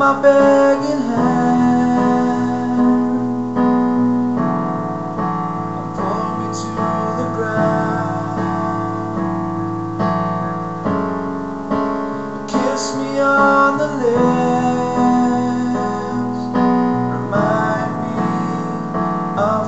my begging hand and pull me to the ground. Kiss me on the lips, remind me of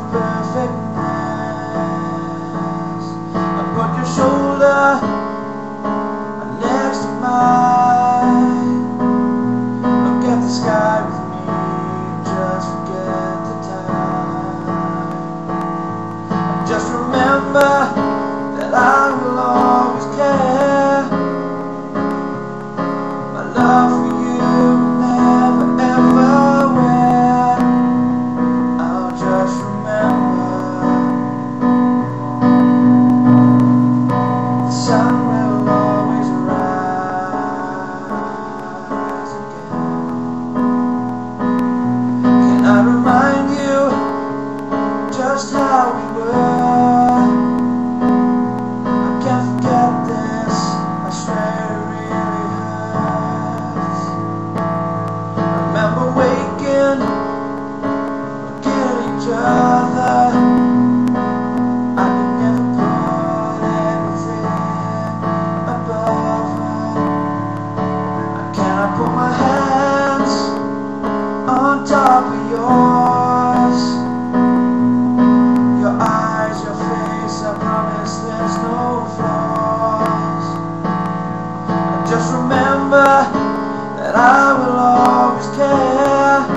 perfectness, and put your shoulder next to mine. Look at the sky with me, just forget the time. And just remember that I will always care. My love for you will never ever wear. I'll just remember the sun will always rise again. Can I remind you just how we were? I can't forget this, I swear it really hurts. Remember waking, looking at each other. I could never put anything above her. Can I put my hands on top of yours? Your eyes, your face, I promise there's no flaws. And just remember that I will always care.